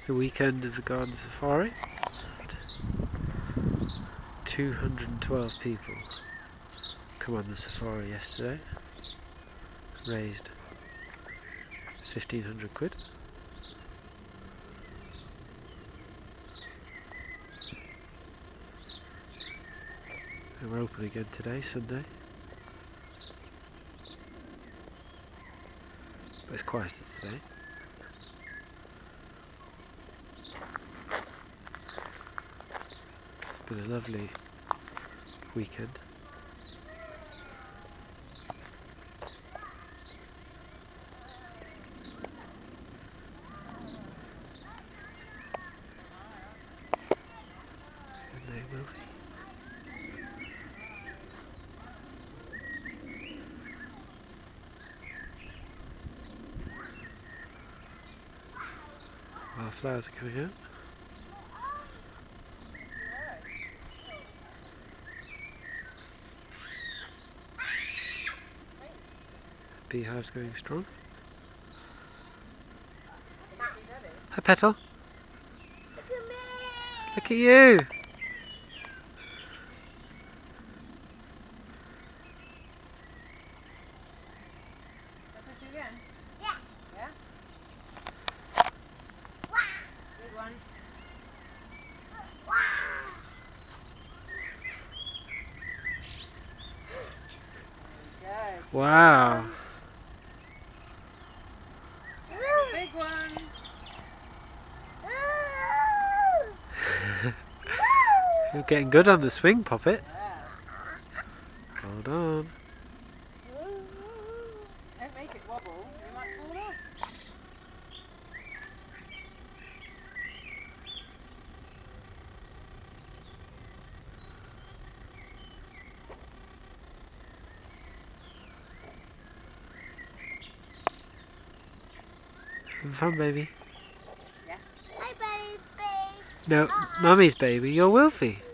The weekend of the Garden Safari. 212 people come on the safari yesterday. Raised 1,500 quid. And we're open again today, Sunday. But it's quieter today. It's been a lovely weekend. And they will be. Our flowers are coming out. Beehive's going strong. Hi Petal. Look at you. Wow. Big one. You're getting good on the swing, Poppet. Hold on. Don't make it wobble, you might fall off. Have fun, baby. Yeah. Hi, baby. No, Mummy's baby, you're Wilfie.